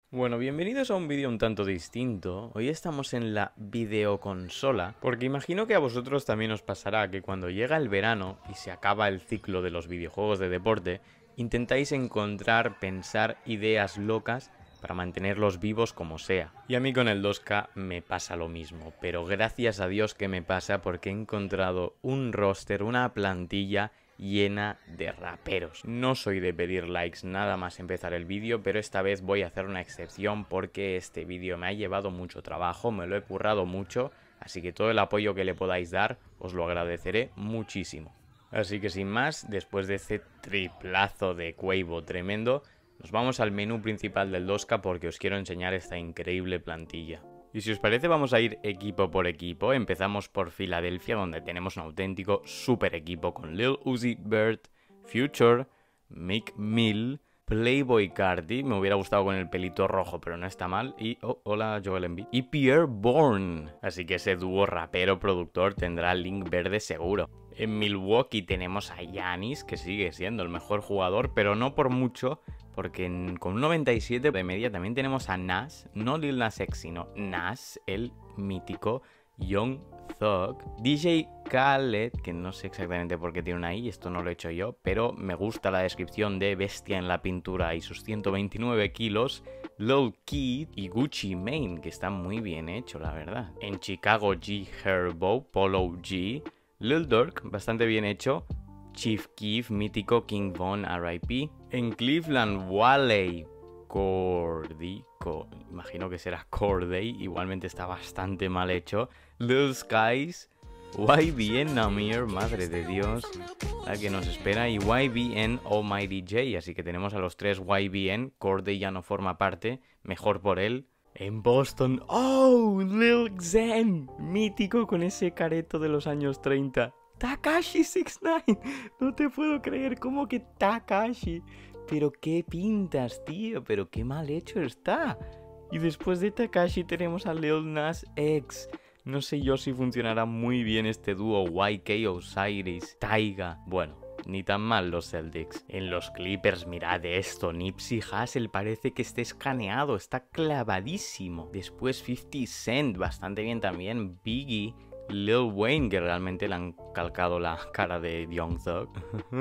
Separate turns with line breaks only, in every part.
Bueno, bienvenidos a un vídeo un tanto distinto. Hoy estamos en la videoconsola, porque imagino que a vosotros también os pasará que cuando llega el verano y se acaba el ciclo de los videojuegos de deporte, intentáis encontrar, pensar ideas locas para mantenerlos vivos como sea. Y a mí con el 2K me pasa lo mismo, pero gracias a Dios que me pasa porque he encontrado un roster, una plantilla llena de raperos. No soy de pedir likes nada más empezar el vídeo, pero esta vez voy a hacer una excepción porque este vídeo me ha llevado mucho trabajo, me lo he currado mucho, así que todo el apoyo que le podáis dar os lo agradeceré muchísimo. Así que sin más, después de este triplazo de Quavo tremendo, nos vamos al menú principal del 2K porque os quiero enseñar esta increíble plantilla. Y si os parece vamos a ir equipo por equipo. Empezamos por Filadelfia, donde tenemos un auténtico super equipo con Lil Uzi Vert, Future, Meek Mill, Playboi Carti, me hubiera gustado con el pelito rojo pero no está mal, y hola Joel Embiid, y Pierre Bourne. Así que ese dúo rapero productor tendrá link verde seguro. En Milwaukee tenemos a Giannis, que sigue siendo el mejor jugador, pero no por mucho, porque con un 97 de media también tenemos a Nas, no Lil Nas X, sino Nas, el mítico Young Thug. DJ Khaled, que no sé exactamente por qué tiene una I, esto no lo he hecho yo, pero me gusta la descripción de bestia en la pintura y sus 129 kilos. Lil Keed y Gucci Mane, que está muy bien hecho, la verdad. En Chicago, G Herbo, Polo G, Lil Durk, bastante bien hecho. Chief Keef, mítico, King Von, R.I.P. En Cleveland, Wale imagino que será Corday, igualmente está bastante mal hecho. Lil Skies, YBN Namir, madre de Dios, la que nos espera, y YBN Almighty J, así que tenemos a los tres YBN, Corday ya no forma parte, mejor por él. En Boston, ¡oh! Lil Xan, mítico con ese careto de los años 30. Tekashi 69, no te puedo creer, ¿cómo que Tekashi? Pero qué pintas, tío, pero qué mal hecho está. Y después de Tekashi tenemos a Lil Nas X. No sé yo si funcionará muy bien este dúo YK Osiris, Taiga. Bueno, ni tan mal los Celtics. En los Clippers, mirad esto, Nipsey Hussle parece que esté escaneado, está clavadísimo. Después 50 Cent, bastante bien también, Biggie, Lil Wayne, que realmente le han calcado la cara de Young Thug.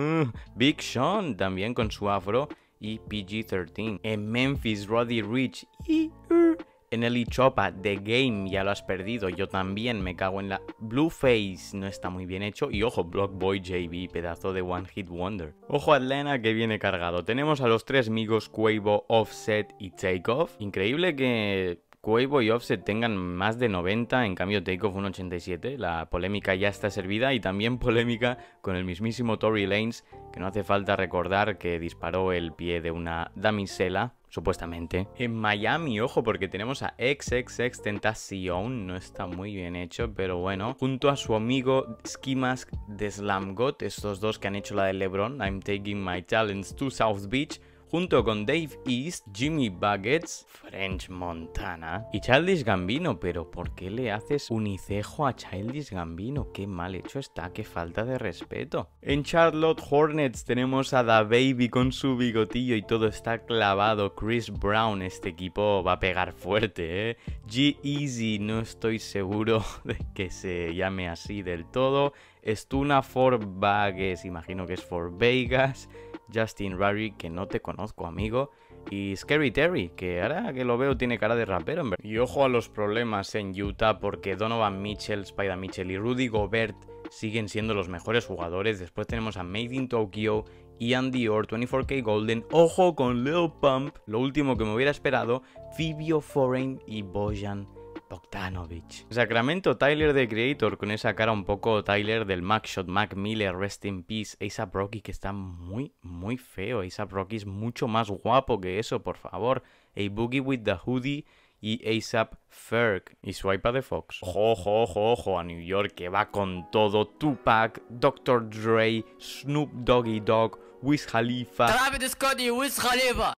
Big Sean, también con su afro, y PG-13. En Memphis, Roddy Ricch y... En el Ichopa, The Game, ya lo has perdido, yo también me cago en la... Blueface no está muy bien hecho, y ojo, Blockboy JB, pedazo de One Hit Wonder. Ojo Atlanta que viene cargado, tenemos a los tres amigos Quavo, Offset y Takeoff. Increíble que Quavo y Offset tengan más de 90, en cambio Takeoff un 87, la polémica ya está servida, y también polémica con el mismísimo Tory Lanez, que no hace falta recordar que disparó el pie de una damisela, supuestamente. En Miami, ojo, porque tenemos a XXXTentacion, no está muy bien hecho, pero bueno, junto a su amigo Ski Mask de Slam God, estos dos que han hecho la de LeBron, I'm Taking My Talents to South Beach, junto con Dave East, Jimmy Buckets, French Montana y Childish Gambino. Pero ¿por qué le haces unicejo a Childish Gambino? Qué mal hecho está, qué falta de respeto. En Charlotte Hornets tenemos a DaBaby con su bigotillo y todo está clavado. Chris Brown, este equipo va a pegar fuerte, ¿eh? G-Eazy, no estoy seguro de que se llame así del todo. Stuna for Vegas, imagino que es for Vegas. Justin Rary, que no te conozco, amigo. Y Scary Terry, que ahora que lo veo tiene cara de rapero, en verdad. Y ojo a los problemas en Utah, porque Donovan Mitchell, Spider Mitchell y Rudy Gobert siguen siendo los mejores jugadores. Después tenemos a Made in Tokyo, Ian Dior, 24K Golden, ojo con Lil Pump, lo último que me hubiera esperado, Fivio Foreign y Bojan Bogdanovic. Sacramento, Tyler the Creator, con esa cara un poco Tyler del Macshot, Mac Miller, Rest in Peace, A$AP Rocky, que está muy feo. A$AP Rocky es mucho más guapo que eso, por favor. A Boogie with the Hoodie y A$AP Ferg y Swipe de Fox. Ojo a New York, que va con todo. Tupac, Dr. Dre, Snoop Doggy Dogg, Wiz Khalifa,
Travis Scott y Wiz Khalifa,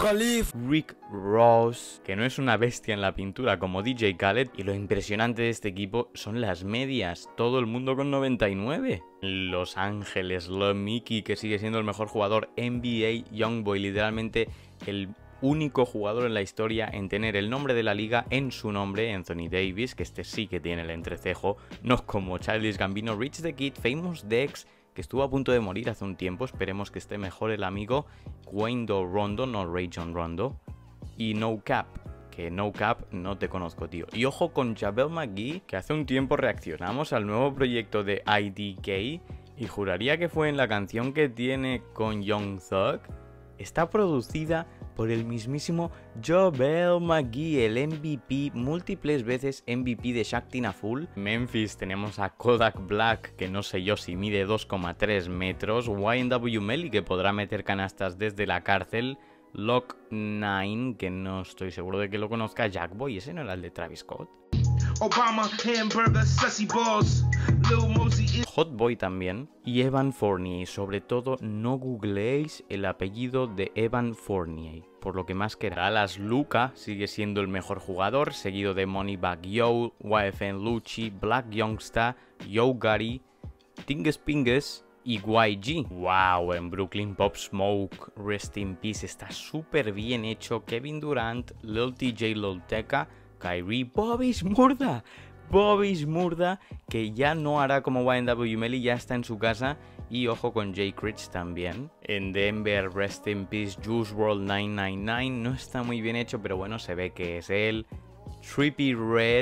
Rick Ross, que no es una bestia en la pintura como DJ Khaled. Y lo impresionante de este equipo son las medias, todo el mundo con 99. Los Ángeles, Lil Mickey, que sigue siendo el mejor jugador NBA, Youngboy, literalmente el único jugador en la historia en tener el nombre de la liga en su nombre, Anthony Davis, que este sí que tiene el entrecejo, no como Childish Gambino, Rich the Kid, Famous Dex, que estuvo a punto de morir hace un tiempo, esperemos que esté mejor el amigo, Wayne Rondo, no Rajon Rondo, y No Cap, que No Cap no te conozco, tío. Y ojo con JaVale McGee, que hace un tiempo reaccionamos al nuevo proyecto de IDK, y juraría que fue en la canción que tiene con Young Thug. Está producida por el mismísimo JaVale McGee, el MVP, múltiples veces MVP de Shaktin' a Fool. Memphis tenemos a Kodak Black, que no sé yo si mide 2,3 metros. YNW Melly, que podrá meter canastas desde la cárcel. Lock 9, que no estoy seguro de que lo conozca. Jackboy, ese no era el de Travis Scott. Obama, hamburger, sassy balls, Lil Mosey. Hotboy también. Y Evan Fournier. Sobre todo, no googleéis el apellido de Evan Fournier, por lo que más que Dallas Luka sigue siendo el mejor jugador, seguido de Moneybag Yo, YFN Lucci, Black Youngsta, Yo Gotti, Tingus Pingus y YG. Wow, en Brooklyn Pop Smoke, Rest in Peace, está súper bien hecho. Kevin Durant, Lil TJ Lil Tecca, Kyrie, Bobby Shmurda, que ya no hará como YNW Melly, ya está en su casa. Y ojo con Jay Critch también. En Denver, Rest in Peace, Juice WRLD 999, no está muy bien hecho, pero bueno, se ve que es él. Trippie Redd,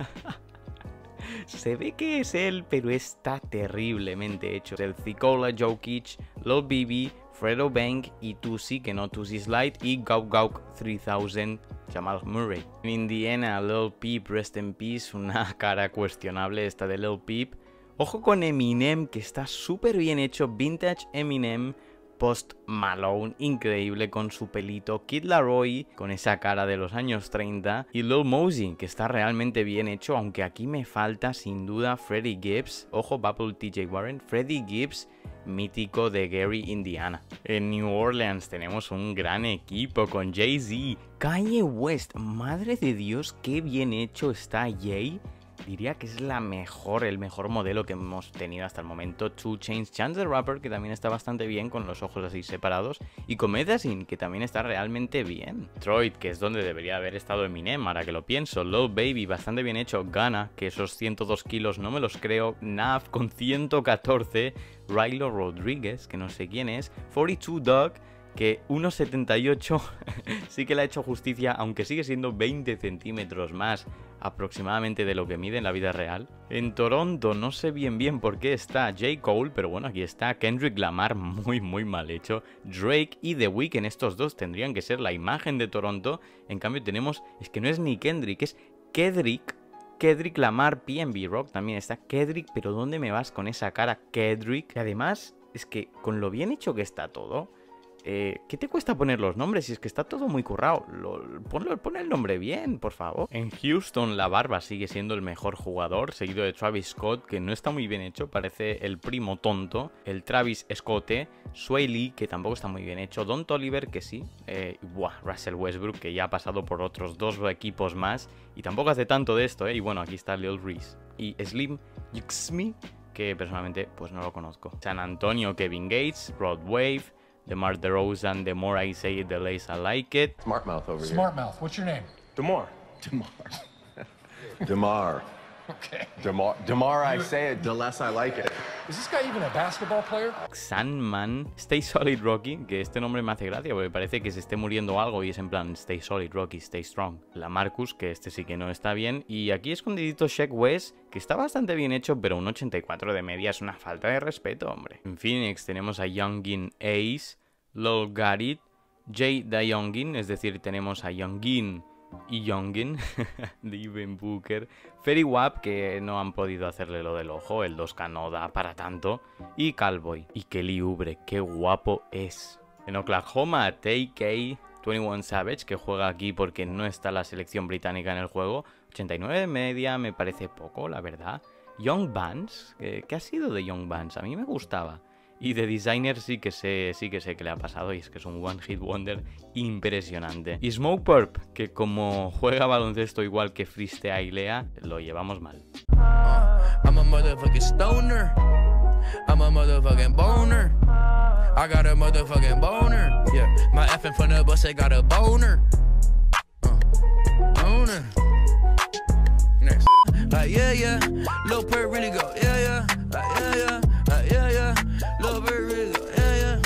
se ve que es él, pero está terriblemente hecho. El Zikola Jokic, Lil BB, Fredo Bang y Tusi, que no Tusi Slide, y Gauk 3000, Jamal Murray. En Indiana, Lil Peep, Rest in Peace, una cara cuestionable esta de Lil Peep. Ojo con Eminem, que está súper bien hecho, Vintage Eminem, Post Malone, increíble con su pelito, Kid Laroi, con esa cara de los años 30, y Lil Mosey, que está realmente bien hecho, aunque aquí me falta sin duda Freddie Gibbs. Ojo, Bubble TJ Warren, Freddie Gibbs, mítico de Gary, Indiana. En New Orleans tenemos un gran equipo con Jay-Z, Kanye West, madre de Dios, qué bien hecho está Jay. Diría que es el mejor modelo que hemos tenido hasta el momento. 2 Chainz, Chance the Rapper, que también está bastante bien con los ojos así separados. Y con Medicine, que también está realmente bien. Detroit, que es donde debería haber estado Eminem, ahora que lo pienso. Lil Baby, bastante bien hecho. Ghana, que esos 102 kilos no me los creo. Nav con 114. Rylo Rodríguez, que no sé quién es. 42 Dog, que 1,78 sí que le ha hecho justicia, aunque sigue siendo 20 centímetros más aproximadamente de lo que mide en la vida real. En Toronto no sé bien por qué está J. Cole, pero bueno, aquí está Kendrick Lamar, muy mal hecho. Drake y The Weeknd, estos dos tendrían que ser la imagen de Toronto. En cambio tenemos, es que no es ni Kendrick, es Kendrick Lamar, PNB Rock también está Kendrick, pero ¿dónde me vas con esa cara, Kendrick? Y además, es que con lo bien hecho que está todo, ¿qué te cuesta poner los nombres? Si es que está todo muy currado. Pon el nombre bien, por favor. En Houston, la barba sigue siendo el mejor jugador, seguido de Travis Scott, que no está muy bien hecho, parece el primo tonto. El Travis Scott, Sway Lee, que tampoco está muy bien hecho. Don Toliver, que sí. Russell Westbrook, que ya ha pasado por otros 2 equipos más y tampoco hace tanto de esto, Y bueno, aquí está Lil Reese. Y Slim Yxmi, que personalmente pues no lo conozco. San Antonio, Kevin Gates, Rod Wave, DeMar DeRozan, The More I Say It, The Less I Like It.
Smart Mouth over here.
Smart Mouth, what's your name?
DeMar. DeMar.
Okay.
DeMar I Say It, The Less I Like It.
Is this guy even a basketball player?
Sandman, Stay Solid Rocky, que este nombre me hace gracia porque parece que se esté muriendo algo y es en plan Stay Solid Rocky, Stay Strong. La Marcus, que este sí que no está bien. Y aquí escondidito Sheck West, que está bastante bien hecho, pero un 84 de media es una falta de respeto, hombre. En Phoenix tenemos a Youngin Ace, Lil Gotti, Jay Youngin, es decir, tenemos a Youngin y Youngin, Devin Booker, Ferry Wap, que no han podido hacerle lo del ojo, el 2K no da para tanto, y Cowboy. Y Kelly Oubre, qué guapo es. En Oklahoma, TK, 21 Savage, que juega aquí porque no está la selección británica en el juego, 89 de media, me parece poco, la verdad. Young Vance, ¿qué ha sido de Young Vance? A mí me gustaba. Y de Designer sí que sé que le ha pasado, y es que es un One Hit Wonder impresionante. Y Smoke Purp, que como juega baloncesto igual que Freestylea, lo llevamos mal.
I'm a motherfucking stoner. I'm a motherfucking boner. I got a motherfucking boner. Yeah, my F in front of us, I got a boner. Boner. Next. Like, yeah, yeah. Lil Perk really go, yeah, yeah. Like, yeah, yeah. Like, yeah, yeah. Lil Perk really go, yeah, yeah.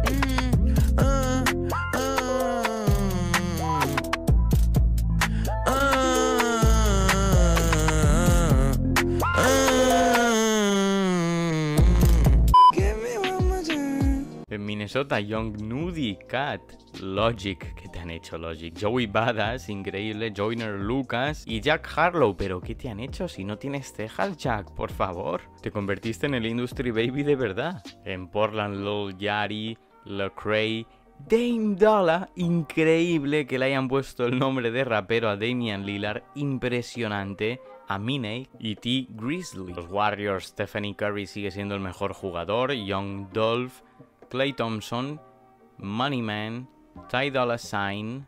En Minnesota, Young Nudie, Cat, Logic, ¿qué te han hecho Logic? Joey Badass, increíble, Joyner Lucas y Jack Harlow, pero ¿qué te han hecho si no tienes cejas, Jack? Por favor, te convertiste en el Industry Baby de verdad. En Portland, Lil Yachty, Lecrae, Dame Dollar, increíble que le hayan puesto el nombre de rapero a Damian Lillard, impresionante. A Miney y T Grizzly. Los Warriors, Stephanie Curry sigue siendo el mejor jugador, Young Dolph, Klay Thompson, Moneyman, Ty Dolla $ign,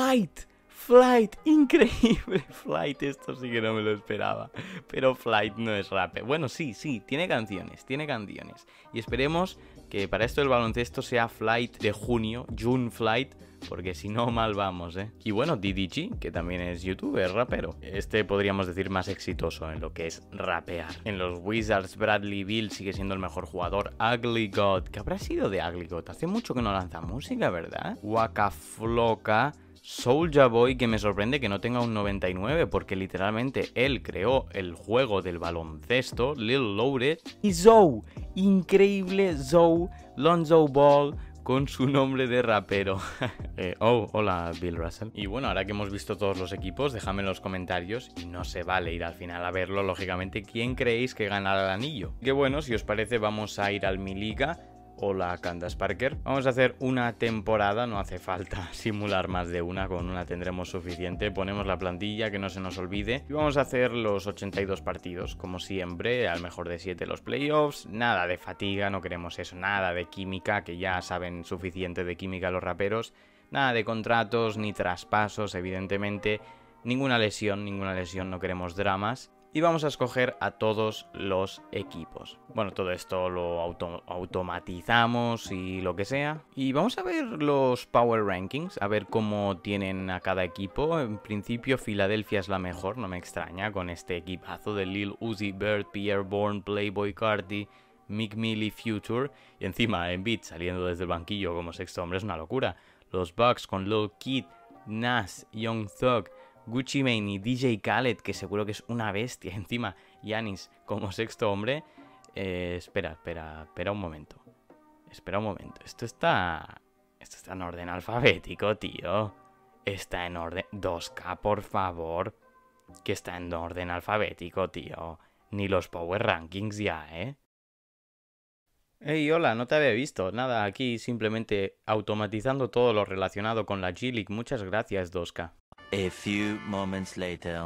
Flight, increíble, Flight, esto sí que no me lo esperaba, pero Flight no es rapper. Bueno, sí, tiene canciones, y esperemos que para esto el baloncesto sea Flight de junio, June Flight, porque si no mal vamos, ¿eh? Y bueno, DDG, que también es youtuber, rapero. Este podríamos decir más exitoso en lo que es rapear. En los Wizards, Bradley Beal sigue siendo el mejor jugador. Ugly God, ¿qué habrá sido de Ugly God? Hace mucho que no lanza música, ¿verdad? Waka Flocka, Soulja Boy, que me sorprende que no tenga un 99, porque literalmente él creó el juego del baloncesto, Lil Loaded. Y Zoe, increíble Zoe, Lonzo Ball, con su nombre de rapero. Hola Bill Russell. Y bueno, ahora que hemos visto todos los equipos, dejadme en los comentarios, y no se vale ir al final a verlo, lógicamente, quién creéis que ganará el anillo. Que bueno, si os parece, vamos a ir al Mi Liga. Hola Candace Parker. Vamos a hacer una temporada, no hace falta simular más de una, con una tendremos suficiente. Ponemos la plantilla, que no se nos olvide. Y vamos a hacer los 82 partidos, como siempre, al mejor de 7 los playoffs. Nada de fatiga, no queremos eso, nada de química, que ya saben suficiente de química los raperos. Nada de contratos, ni traspasos, evidentemente. Ninguna lesión, no queremos dramas. Y vamos a escoger a todos los equipos. Bueno, todo esto lo automatizamos y lo que sea. Y vamos a ver los Power Rankings, a ver cómo tienen a cada equipo. En principio, Filadelfia es la mejor, no me extraña, con este equipazo de Lil Uzi Vert, Pierre Bourne, Playboi Carti, Meek Mill y Future. Y encima, Embiid saliendo desde el banquillo como sexto hombre es una locura. Los Bucks con Lil Kid, Nas, Young Thug, Gucci Mane y DJ Khaled, que seguro que es una bestia. Encima, Giannis como sexto hombre. Espera un momento. Esto está en orden alfabético, tío. Está en orden... 2K, por favor. Que está en orden alfabético, tío. Ni los Power Rankings ya, ¿eh? Hey, hola, no te había visto. Nada, aquí simplemente automatizando todo lo relacionado con la G-League. Muchas gracias, 2K.
A few moments later.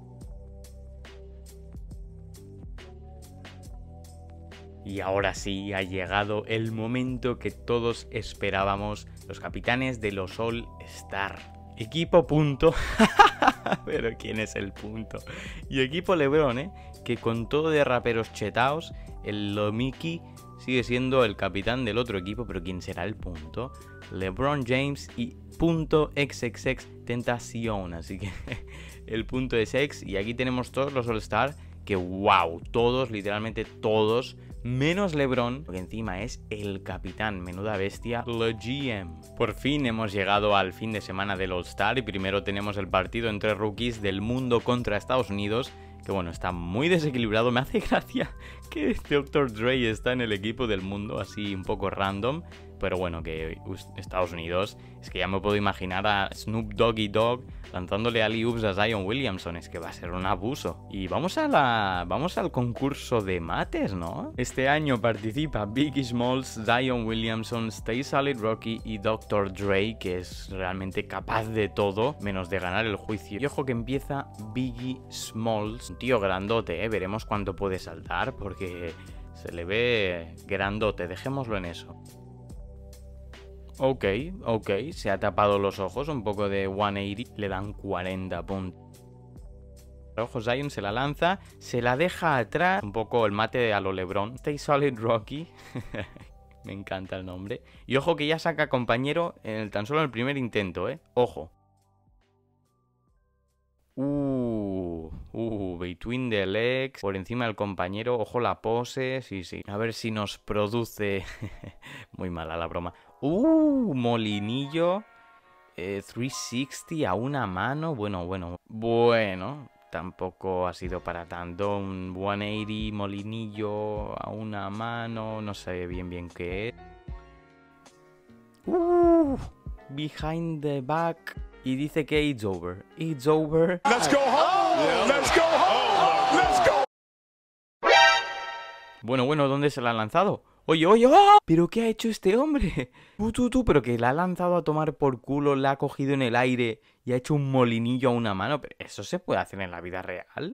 Y ahora sí, ha llegado el momento que todos esperábamos. Los capitanes de los All Star. Equipo punto. Pero ¿quién es el punto? Y equipo LeBron, que con todo de raperos chetaos, el Lomiki sigue siendo el capitán del otro equipo. Pero ¿quién será el punto? LeBron James y punto XXX Tentación. Así que el punto es X. Y aquí tenemos todos los All-Star. Que wow, todos, literalmente todos, menos LeBron, porque encima es el capitán, menuda bestia, la GM. Por fin hemos llegado al fin de semana del All-Star y primero tenemos el partido entre rookies del mundo contra Estados Unidos, que bueno, está muy desequilibrado. Me hace gracia que Dr. Dre está en el equipo del mundo, así un poco random, pero bueno, que Estados Unidos, es que ya me puedo imaginar a Snoop Doggy Dogg lanzándole alley-oops a Zion Williamson, es que va a ser un abuso. Y vamos al concurso de mates, ¿no? Este año participa Biggie Smalls, Zion Williamson, Stay Solid Rocky y Dr. Dre, que es realmente capaz de todo, menos de ganar el juicio. Y ojo que empieza Biggie Smalls, un tío grandote, veremos cuánto puede saltar, porque se le ve grandote, dejémoslo en eso. Ok, se ha tapado los ojos, un poco de 180, le dan 40 puntos. Ojo, Zion se la lanza, se la deja atrás. Un poco el mate a lo LeBron. Stay Solid Rocky. Me encanta el nombre. Y ojo que ya saca compañero en tan solo el primer intento, ¿eh? Ojo. Between the legs. Por encima del compañero. Ojo la pose. Sí, sí. A ver si nos produce... Muy mala la broma. Molinillo. 360 a una mano. Bueno. Tampoco ha sido para tanto. Un 180 molinillo a una mano. No sé bien qué es. Behind the back. Y dice que it's over. It's over.
Let's go home. Let's go home. Let's go.
Bueno, ¿dónde se la ha lanzado? Oye, ¡oh! ¿Pero qué ha hecho este hombre? Pero que la ha lanzado a tomar por culo, la ha cogido en el aire y ha hecho un molinillo a una mano. ¿Pero eso se puede hacer en la vida real?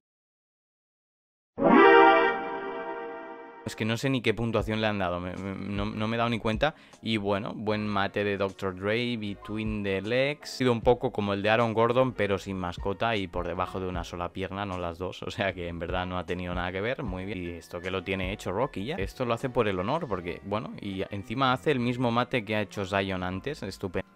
Es que no sé ni qué puntuación le han dado, no me he dado ni cuenta. Y bueno, buen mate de Dr. Dre, Between the Legs. Ha sido un poco como el de Aaron Gordon, pero sin mascota y por debajo de una sola pierna, no las dos. O sea que en verdad no ha tenido nada que ver, muy bien. Y esto que lo tiene hecho Rocky ya. Esto lo hace por el honor, porque bueno, y encima hace el mismo mate que ha hecho Zion antes, estupendo.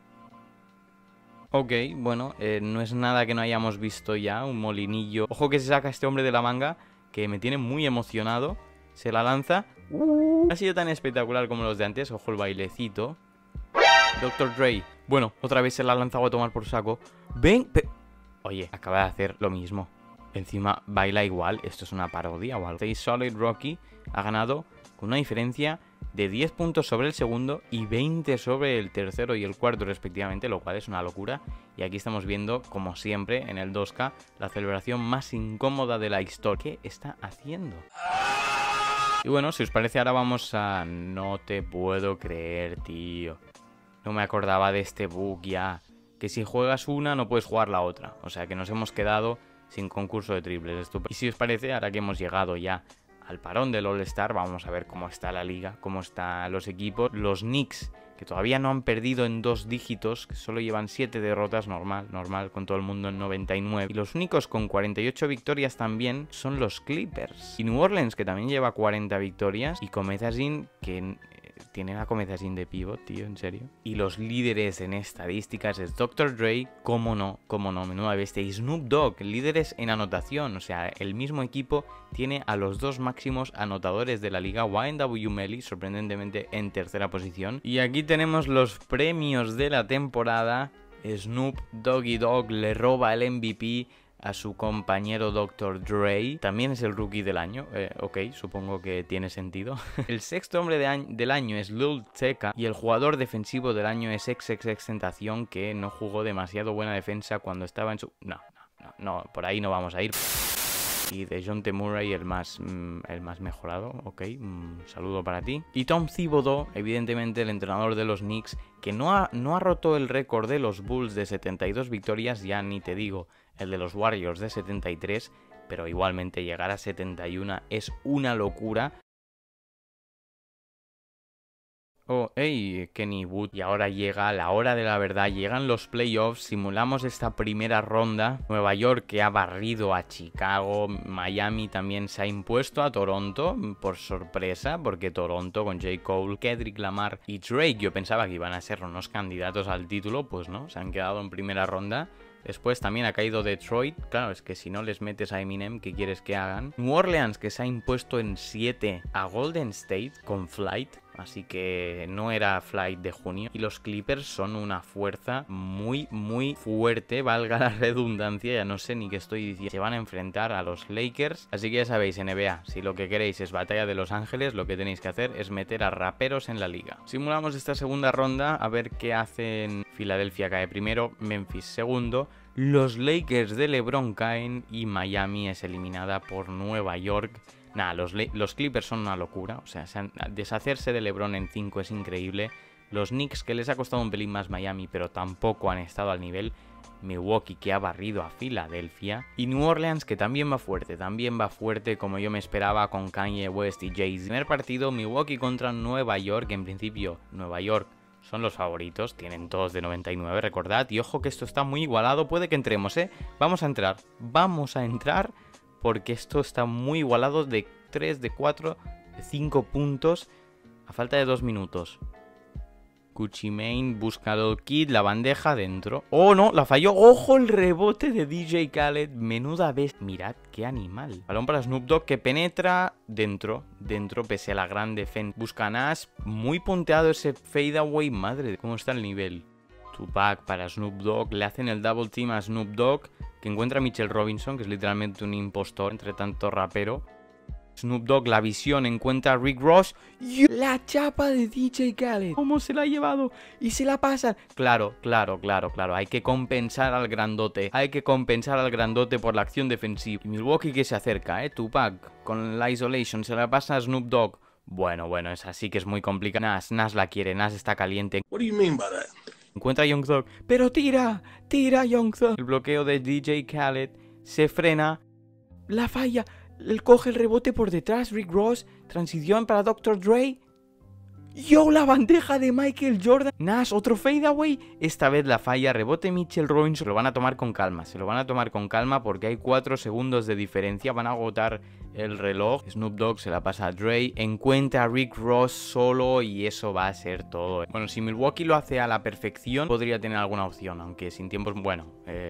Ok, bueno, no es nada que no hayamos visto ya, un molinillo. Ojo que se saca este hombre de la manga, que me tiene muy emocionado. Se la lanza. Ha sido tan espectacular como los de antes. Ojo el bailecito. Dr. Dre. Bueno, otra vez se la ha lanzado a tomar por saco. Ven. Oye, acaba de hacer lo mismo. Encima baila igual. Esto es una parodia o algo. Stay Solid Rocky ha ganado con una diferencia de 10 puntos sobre el segundo y 20 sobre el tercero y el cuarto respectivamente, lo cual es una locura. Y aquí estamos viendo, como siempre, en el 2K, la celebración más incómoda de la historia. ¿Qué está haciendo? Y bueno, si os parece ahora vamos a... No te puedo creer, tío. No me acordaba de este bug ya. Que si juegas una no puedes jugar la otra. O sea que nos hemos quedado sin concurso de triples. Estupendo. Y si os parece, ahora que hemos llegado ya al parón del All-Star, vamos a ver cómo está la liga, cómo están los equipos. Los Knicks, que todavía no han perdido en 2 dígitos, que solo llevan 7 derrotas, normal, con todo el mundo en 99. Y los únicos con 48 victorias también son los Clippers. Y New Orleans, que también lleva 40 victorias. Y Comethazine, que tiene la Comethazine de pivot, tío, en serio. Y los líderes en estadísticas es Dr. Dre, cómo no, menuda bestia. Y Snoop Dogg, líderes en anotación. O sea, el mismo equipo tiene a los 2 máximos anotadores de la liga. YNW Melly, sorprendentemente en tercera posición. Y aquí tenemos los premios de la temporada. Snoop Doggy Dogg le roba el MVP a su compañero Dr. Dre. También es el rookie del año. Ok, supongo que tiene sentido. El sexto hombre del año es Lil Tecca. Y el jugador defensivo del año es XXXTentacion, que no jugó demasiado buena defensa cuando estaba en su... No, por ahí no vamos a ir. Y DeJounte Murray el más mejorado, ok, saludo para ti. Y Tom Thibodeau, evidentemente el entrenador de los Knicks, que no ha roto el récord de los Bulls de 72 victorias, ya ni te digo el de los Warriors de 73, pero igualmente llegar a 71 es una locura. Oh, hey, Kenny Wood. Y ahora llega la hora de la verdad, llegan los playoffs, simulamos esta primera ronda. Nueva York, que ha barrido a Chicago, Miami también se ha impuesto a Toronto, por sorpresa, porque Toronto con J. Cole, Kendrick Lamar y Drake, yo pensaba que iban a ser unos candidatos al título, pues no, se han quedado en primera ronda. Después también ha caído Detroit. Claro, es que si no les metes a Eminem, ¿qué quieres que hagan? New Orleans, que se ha impuesto en 7 a Golden State con Flight. Así que no era Flight de junio. Y los Clippers son una fuerza muy fuerte, valga la redundancia. Ya no sé ni qué estoy diciendo. Se van a enfrentar a los Lakers. Así que ya sabéis, NBA, si lo que queréis es batalla de Los Ángeles, lo que tenéis que hacer es meter a raperos en la liga. Simulamos esta segunda ronda, a ver qué hacen. Filadelfia cae primero, Memphis segundo. Los Lakers de LeBron caen y Miami es eliminada por Nueva York. Nada, los Clippers son una locura. O sea, deshacerse de LeBron en 5 es increíble. Los Knicks, que les ha costado un pelín más Miami, pero tampoco han estado al nivel. Milwaukee, que ha barrido a Filadelfia. Y New Orleans, que también va fuerte como yo me esperaba con Kanye West y Jay-Z. Primer partido, Milwaukee contra Nueva York. En principio, Nueva York son los favoritos, tienen todos de 99, recordad. Y ojo que esto está muy igualado, puede que entremos, Vamos a entrar. porque esto está muy igualado de 3, de 4, de 5 puntos a falta de 2 minutos. Gucci Mane busca al Kid, la bandeja dentro. ¡Oh, no! La falló. ¡Ojo el rebote de DJ Khaled! Menuda vez. Mirad qué animal. Balón para Snoop Dogg que penetra dentro. Dentro, pese a la gran defensa. Busca a Nash. Muy punteado ese fadeaway. Madre, ¿cómo está el nivel? Tupac para Snoop Dogg. Le hacen el double team a Snoop Dogg, que encuentra a Mitchell Robinson, que es literalmente un impostor entre tanto rapero. Snoop Dogg, la visión, encuentra a Rick Ross. ¡Y la chapa de DJ Khaled! ¿Cómo se la ha llevado? Y se la pasa. Claro. Hay que compensar al grandote. Hay que compensar al grandote por la acción defensiva. Y Milwaukee que se acerca, Tupac con la isolation. Se la pasa a Snoop Dogg. Bueno, es así que es muy complicado. Nash la quiere. Nash está caliente.
What do you mean by that?
Encuentra a Young Thug. ¡Pero tira Young Thug! El bloqueo de DJ Khaled se frena. La falla. Él coge el rebote por detrás, Rick Ross, transición para Dr. Dre. ¡Yo! La bandeja de Michael Jordan. Nash, otro fadeaway. Esta vez la falla, rebote Mitchell Robinson. Se lo van a tomar con calma, porque hay 4 segundos de diferencia. Van a agotar el reloj. Snoop Dogg se la pasa a Dre. Encuentra a Rick Ross solo y eso va a ser todo. Bueno, si Milwaukee lo hace a la perfección, podría tener alguna opción, aunque sin tiempos, bueno,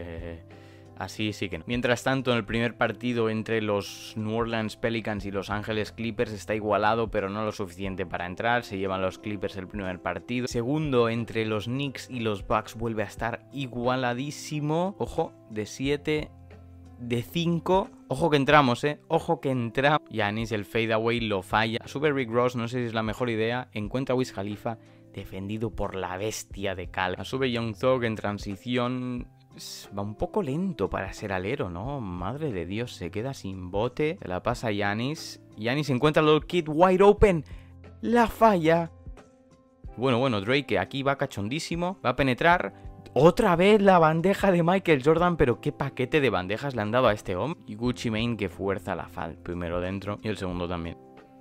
así sí que no. Mientras tanto, en el primer partido entre los New Orleans Pelicans y Los Ángeles Clippers está igualado, pero no lo suficiente para entrar. Se llevan los Clippers el primer partido. Segundo, entre los Knicks y los Bucks vuelve a estar igualadísimo. Ojo, de 7, de 5. Ojo que entramos, Ojo que entramos. Giannis, el fadeaway, lo falla. Sube Rick Ross, no sé si es la mejor idea. Encuentra a Wiz Khalifa, defendido por la bestia de Cal. Sube Young Thug en transición. Va un poco lento para ser alero, ¿no? Madre de Dios, se queda sin bote. Se la pasa a Giannis. Giannis encuentra al Little Kid wide open. La falla. Bueno, Drake aquí va cachondísimo. Va a penetrar. Otra vez la bandeja de Michael Jordan. Pero qué paquete de bandejas le han dado a este hombre. Y Gucci Mane que fuerza la falta. Primero dentro y el segundo también.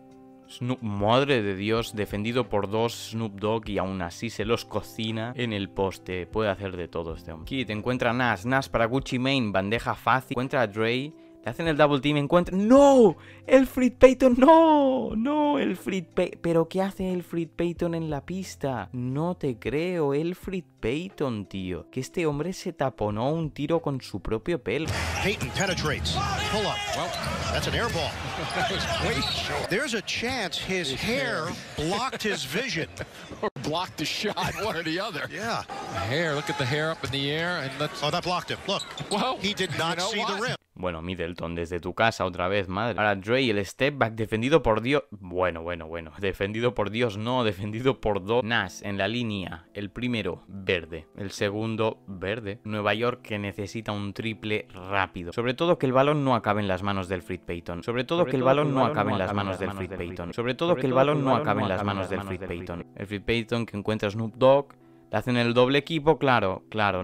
Madre de Dios, defendido por 2 Snoop Dogg y aún así se los cocina en el poste. Puede hacer de todo este hombre. Kid encuentra a Nash para Gucci Mane, bandeja fácil. Encuentra a Dre, le hacen el double team, encuentra... ¡No! ¡Elfrid Payton! ¡No! Elfrid Payton. ¿Pero qué hace Elfrid Payton en la pista? No te creo, Elfrid Payton, tío. Que este hombre se taponó un tiro con su propio pelo.
Payton penetrates. Pull up. Well, that's an air ball. There's a chance his hair blocked his vision.
Or blocked the shot, one or the other.
Yeah.
The hair, look at the hair up in the air. And let's...
Oh, that blocked him. Look.
Well,
he did not see the rim.
Bueno, Middleton desde tu casa otra vez, madre. Ahora Dre, el step back defendido por Dios. Bueno. Defendido por Dios, no. Defendido por 2. Nash en la línea. El primero, verde. El segundo, verde. Nueva York que necesita un triple rápido. Sobre todo que el balón no acabe en las manos del Elfrid Payton. Elfrid Payton que encuentra a Snoop Dogg. Le hacen el doble equipo, claro,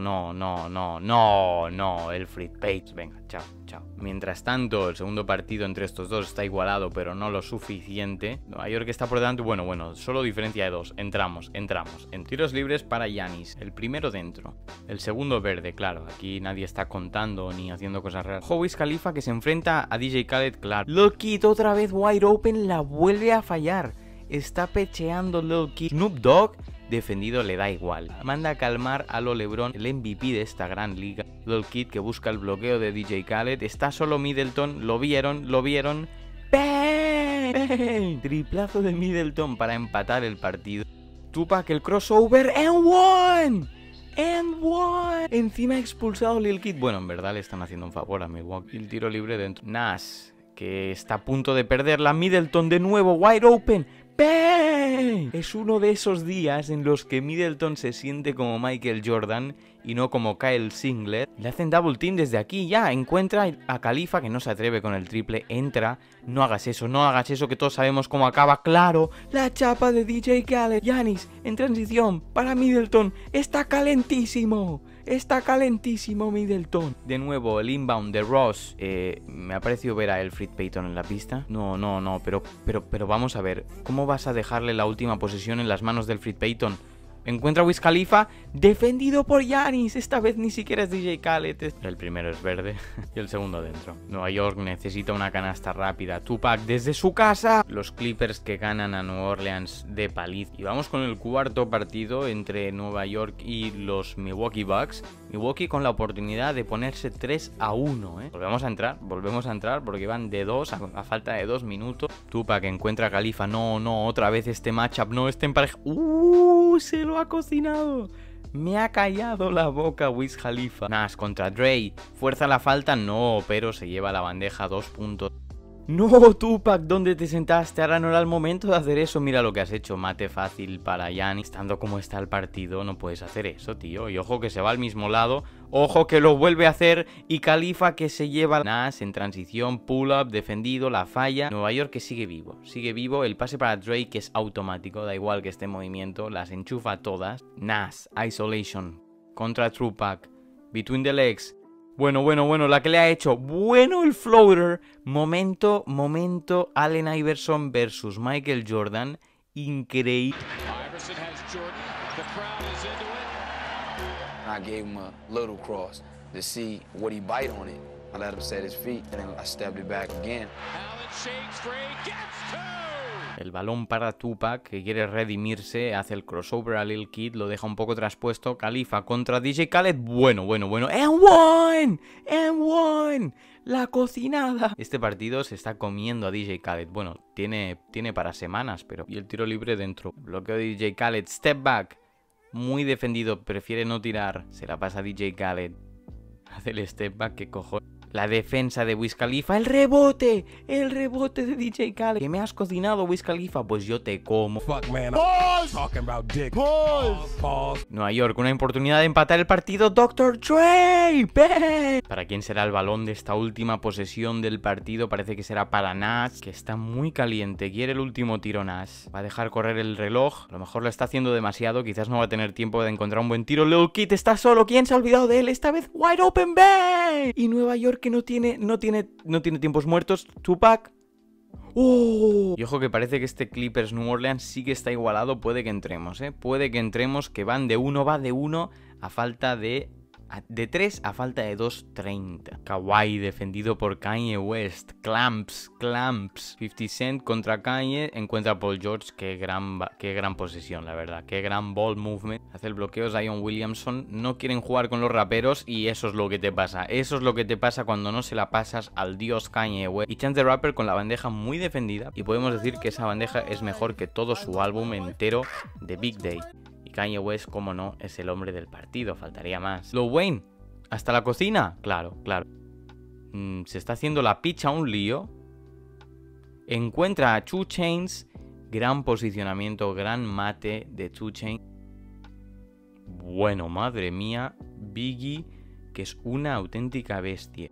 no, Elfrid Payton. Venga, chao. Mientras tanto, el segundo partido entre estos dos está igualado, pero no lo suficiente. Nueva York está por delante, bueno, solo diferencia de 2. Entramos. En tiros libres para Giannis. El primero dentro. El segundo verde, claro. Aquí nadie está contando ni haciendo cosas raras. Wiz Khalifa que se enfrenta a DJ Khaled, claro. Lil Kid otra vez wide open, la vuelve a fallar. Está pecheando Lil Kid. Snoop Dogg defendido le da igual. Manda a calmar a lo LeBron, el MVP de esta gran liga. Lil Kid que busca el bloqueo de DJ Khaled. Está solo Middleton. Lo vieron. ¡Bang! Triplazo de Middleton para empatar el partido. Tupac el crossover. ¡And one! Encima ha expulsado Lil Kid. Bueno, en verdad le están haciendo un favor a Milwaukee. El tiro libre dentro. Nash que está a punto de perderla. Middleton de nuevo. Wide open. ¡Bang! Es uno de esos días en los que Middleton se siente como Michael Jordan y no como Kyle Singler. Le hacen double team desde aquí ya. Encuentra a Khalifa que no se atreve con el triple. Entra. No hagas eso que todos sabemos cómo acaba. Claro. La chapa de DJ Khaled. Giannis en transición para Middleton. Está calentísimo Middleton. De nuevo el inbound de Ross. Me ha parecido ver a Elfrid Payton en la pista. No, pero vamos a ver. ¿Cómo vas a dejarle la última posesión en las manos de Elfrid Payton? Encuentra a Wiz Khalifa, defendido por Giannis. Esta vez ni siquiera es DJ Khaled. El primero es verde y el segundo dentro. Nueva York necesita una canasta rápida. Tupac desde su casa. Los Clippers que ganan a Nueva Orleans de paliza. Y vamos con el cuarto partido entre Nueva York y los Milwaukee Bucks. Milwaukee con la oportunidad de ponerse 3-1, ¿eh? Volvemos a entrar porque van de 2 a falta de 2 minutos. Tupac encuentra a Khalifa. No, otra vez este matchup. No, este empareja. Se lo ha cocinado. Me ha callado la boca Wiz Khalifa. Nash contra Dre. ¿Fuerza la falta? No, pero se lleva la bandeja 2 puntos. No, Tupac, ¿dónde te sentaste? Ahora no era el momento de hacer eso. Mira lo que has hecho, mate fácil para Giannis. Estando como está el partido, no puedes hacer eso, tío. Y ojo que se va al mismo lado. Ojo que lo vuelve a hacer. Y Khalifa que se lleva Nash en transición, pull-up, defendido, la falla. Nueva York que sigue vivo. Sigue vivo. El pase para Drake que es automático. Da igual que esté en movimiento. Las enchufa todas. Nash, isolation. Contra Tupac. Between the legs. Bueno, la que le ha hecho. Bueno el floater. Momento. Allen Iverson versus Michael Jordan. Increíble.
I gave him a little cross to see what he bite on it. I let him set his feet, and then I stepped it back again.
El balón para Tupac, que quiere redimirse, hace el crossover a Lil Kid, lo deja un poco traspuesto. Khalifa contra DJ Khaled. Bueno. And one. La cocinada. Este partido se está comiendo a DJ Khaled. Bueno, tiene para semanas, pero... Y el tiro libre dentro. Bloqueo de DJ Khaled. Step back. Muy defendido. Prefiere no tirar. Se la pasa a DJ Khaled. Hace el step back que cojo. La defensa de Wiz Khalifa. El rebote de DJ Khaled. ¿Que me has cocinado, Wiz Khalifa? Pues yo te como.
Fuck, man. Pause.
Nueva York, una oportunidad de empatar el partido. Dr. Dre. ¡Ven! ¿Para quién será el balón de esta última posesión del partido? Parece que será para Nash, que está muy caliente. Quiere el último tiro Nash. Va a dejar correr el reloj. A lo mejor lo está haciendo demasiado. Quizás no va a tener tiempo de encontrar un buen tiro. Lil Kid está solo. ¿Quién se ha olvidado de él? Esta vez wide open bay. Y Nueva York que no tiene tiempos muertos. Tupac. Y ojo que parece que este Clippers New Orleans sí que está igualado. Puede que entremos, puede que entremos, que va de 1 a falta de 3 a falta de 2.30. Kawhi defendido por Kanye West. Clamps. 50 Cent contra Kanye. Encuentra a Paul George. Qué gran posesión, la verdad. Qué gran ball movement. Hace el bloqueo Zion Williamson. No quieren jugar con los raperos y eso es lo que te pasa. Eso es lo que te pasa cuando no se la pasas al dios Kanye West. Y Chance the Rapper con la bandeja muy defendida. Y podemos decir que esa bandeja es mejor que todo su álbum entero de Big Day. Kanye West, como no, es el hombre del partido, faltaría más. Lil Wayne, ¿hasta la cocina? Claro. Se está haciendo la picha un lío. Encuentra a 2 Chainz. Gran posicionamiento, gran mate de 2 Chainz. Bueno, madre mía, Biggie, que es una auténtica bestia.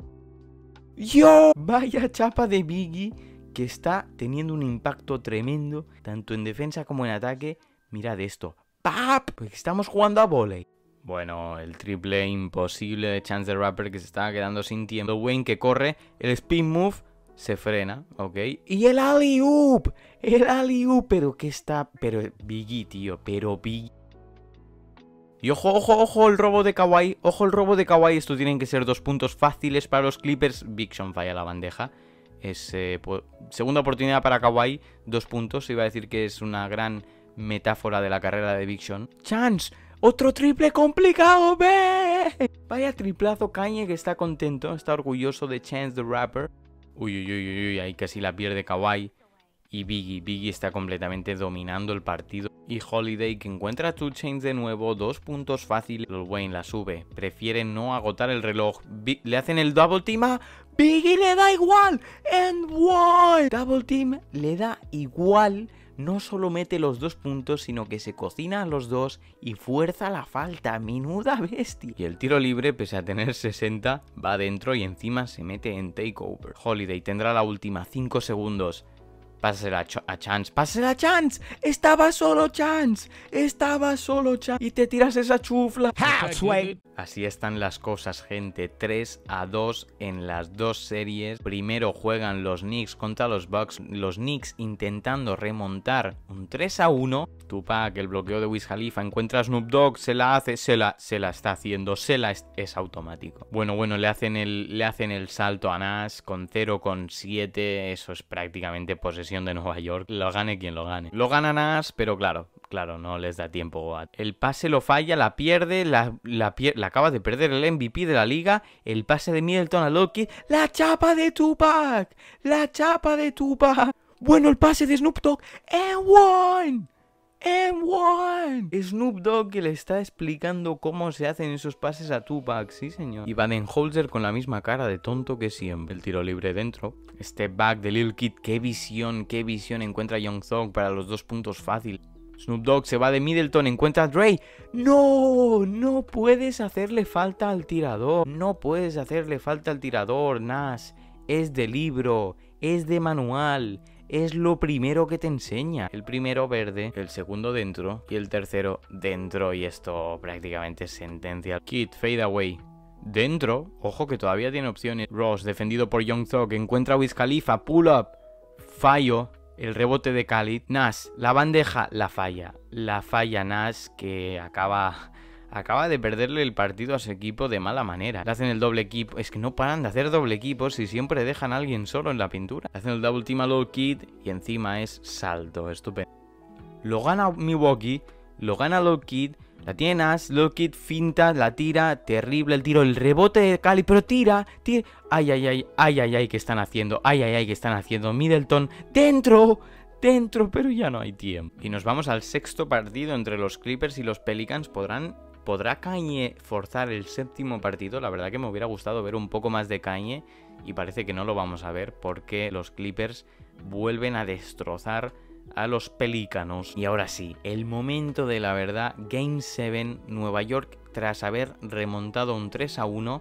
Vaya chapa de Biggie, que está teniendo un impacto tremendo, tanto en defensa como en ataque. Mirad esto. ¡Pap! Pues estamos jugando a volei. Bueno, el triple imposible de Chance the Rapper que se está quedando sin tiempo. Wayne que corre, el spin move se frena, ¿ok? Y el alley-oop, pero que está... Pero Biggie, tío, Biggie. Y ojo el robo de Kawhi, esto tienen que ser 2 puntos fáciles para los Clippers. Big Sean falla la bandeja. Es segunda oportunidad para Kawhi, 2 puntos, iba a decir que es una gran... metáfora de la carrera de Big Sean. Chance, otro triple complicado, ve. Vaya triplazo Kanye que está contento, está orgulloso de Chance the Rapper. Uy, ahí casi la pierde Kawhi. Y Biggie está completamente dominando el partido. Y Holiday que encuentra a 2 Chainz de nuevo, 2 puntos fáciles. Lil Wayne la sube, prefiere no agotar el reloj. Le hacen el double team a Biggie, le da igual. And one. Double team le da igual. No solo mete los 2 puntos, sino que se cocina a los 2 y fuerza la falta. Menuda bestia. Y el tiro libre, pese a tener 60, va adentro y encima se mete en takeover. Holiday tendrá la última, 5 segundos. Pásasela a Chance. ¡Pásasela a Chance! ¡Estaba solo Chance! ¡Estaba solo Chance! ¡Y te tiras esa chufla! Así están las cosas, gente. 3-2 en las dos series. Primero juegan los Knicks contra los Bucks. Los Knicks intentando remontar un 3-1. Tupac, el bloqueo de Wiz Khalifa, encuentra a Snoop Dogg, se la hace, se la está haciendo, es automático. Bueno, le hacen el salto a Nash con 0,7. Eso es prácticamente posesión de Nueva York. Lo gane quien lo gane. Lo gana Nash, pero claro, no les da tiempo. El pase lo falla, la pierde, la acaba de perder el MVP de la liga. El pase de Middleton a Loki. ¡La chapa de Tupac! ¡La chapa de Tupac! Bueno, el pase de Snoop Dogg. ¡And one! Snoop Dogg que le está explicando cómo se hacen esos pases a Tupac. Sí, señor. Y Baden-Holzer con la misma cara de tonto que siempre. El tiro libre dentro. Step back de Lil Kid. Qué visión encuentra Young Thug para los 2 puntos fácil. Snoop Dogg se va de Middleton, encuentra a Dre. No puedes hacerle falta al tirador. No puedes hacerle falta al tirador, Nash. Es de libro, es de manual. Es lo primero que te enseña. El primero verde, el segundo dentro y el tercero dentro. Y esto prácticamente es sentencia. Kid, fade away. Dentro, ojo que todavía tiene opciones. Ross, defendido por Young Thug, encuentra a Wiz Khalifa, pull up. Fallo. El rebote de Khalid. Nash, la bandeja, la falla. La falla Nash que acaba de perderle el partido a su equipo de mala manera. Le hacen el doble equipo. Es que no paran de hacer doble equipos y siempre dejan a alguien solo en la pintura. Le hacen el double team a Lil Kid y encima es salto. Estupendo. Lo gana Milwaukee. Lo gana Lil Kid. La tiene Nash. Lil Kid finta, la tira. Terrible el tiro. El rebote de Cali. Pero tira. Ay, ¿qué están haciendo? ¿Qué están haciendo? Middleton. ¡Dentro! Pero ya no hay tiempo. Y nos vamos al sexto partido entre los Clippers y los Pelicans. ¿Podrá Kanye forzar el séptimo partido? La verdad que me hubiera gustado ver un poco más de Kanye y parece que no lo vamos a ver porque los Clippers vuelven a destrozar a los Pelícanos. Y ahora sí, el momento de la verdad. Game 7, Nueva York tras haber remontado un 3-1,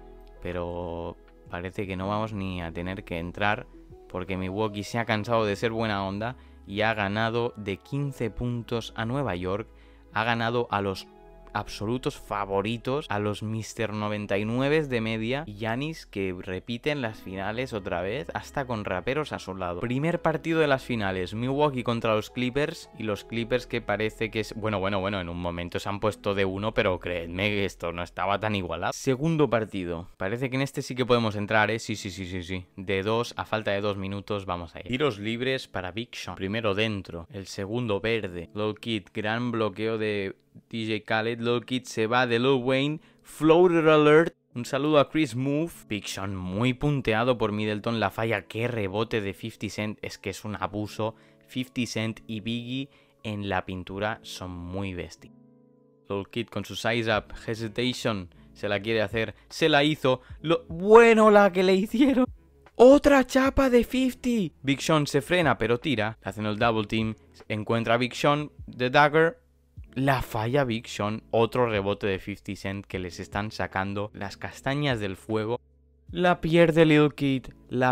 pero parece que no vamos ni a tener que entrar porque Milwaukee se ha cansado de ser buena onda y ha ganado de 15 puntos a Nueva York. Ha ganado a los absolutos favoritos, a los Mr. 99 de media, y Giannis que repiten las finales otra vez, hasta con raperos a su lado. Primer partido de las finales, Milwaukee contra los Clippers, y los Clippers que parece que es... Bueno, en un momento se han puesto de 1, pero creedme que esto no estaba tan igualado. Segundo partido, parece que en este sí que podemos entrar, ¿eh? Sí. De 2, a falta de 2 minutos, vamos a ir. Tiros libres para Big Sean. Primero dentro, el segundo verde. Lil Kid, gran bloqueo de DJ Khaled. Lil Kid se va de Lil Wayne. Floater alert. Un saludo a Chris Move. Big Sean muy punteado por Middleton. La falla, qué rebote de 50 Cent. Es que es un abuso. 50 Cent y Biggie en la pintura son muy bestias. Lil Kid con su size up. Hesitation. Se la quiere hacer. Se la hizo. Bueno, la que le hicieron. ¡Otra chapa de 50! Big Sean se frena pero tira. Hacen el double team. Encuentra a Big Sean. The dagger. La falla Big Sean. Otro rebote de 50 Cent que les están sacando las castañas del fuego. La pierde Lil Kid.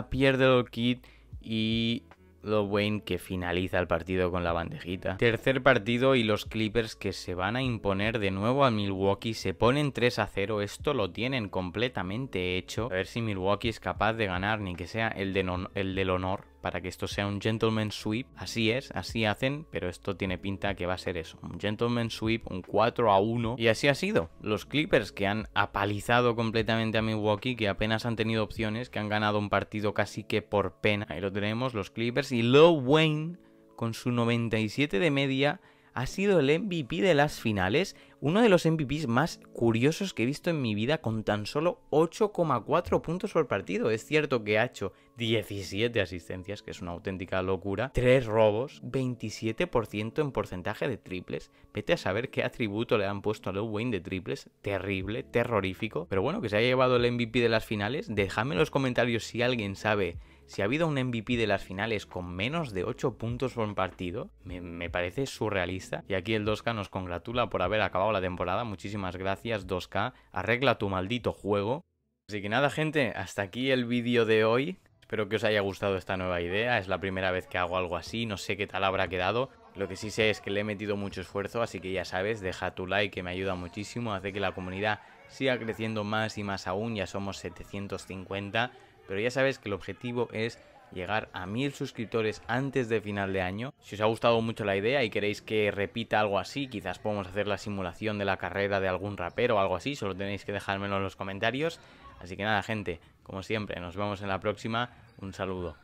Y Lil Wayne que finaliza el partido con la bandejita. Tercer partido y los Clippers que se van a imponer de nuevo a Milwaukee. Se ponen 3-0. Esto lo tienen completamente hecho. A ver si Milwaukee es capaz de ganar, ni que sea el del honor, para que esto sea un gentleman sweep. Así es, así hacen, pero esto tiene pinta que va a ser eso. Un gentleman sweep, un 4-1. Y así ha sido. Los Clippers que han apalizado completamente a Milwaukee, que apenas han tenido opciones, que han ganado un partido casi que por pena. Ahí lo tenemos, los Clippers. Y Lil Wayne, con su 97 de media, ha sido el MVP de las finales. Uno de los MVPs más curiosos que he visto en mi vida, con tan solo 8,4 puntos por partido. Es cierto que ha hecho 17 asistencias, que es una auténtica locura. 3 robos, 27% en porcentaje de triples. Vete a saber qué atributo le han puesto a Lil Wayne de triples. Terrible, terrorífico. Pero bueno, que se haya llevado el MVP de las finales. Dejadme en los comentarios si alguien sabe si ha habido un MVP de las finales con menos de 8 puntos por partido. Me parece surrealista. Y aquí el 2K nos congratula por haber acabado la temporada. Muchísimas gracias, 2K. Arregla tu maldito juego. Así que nada, gente, hasta aquí el vídeo de hoy. Espero que os haya gustado esta nueva idea, es la primera vez que hago algo así, no sé qué tal habrá quedado. Lo que sí sé es que le he metido mucho esfuerzo, así que ya sabes, deja tu like que me ayuda muchísimo, hace que la comunidad siga creciendo más y más aún, ya somos 750, pero ya sabes que el objetivo es llegar a 1000 suscriptores antes de final de año. Si os ha gustado mucho la idea y queréis que repita algo así, quizás podemos hacer la simulación de la carrera de algún rapero o algo así, solo tenéis que dejármelo en los comentarios. Así que nada, gente, como siempre, nos vemos en la próxima. Un saludo.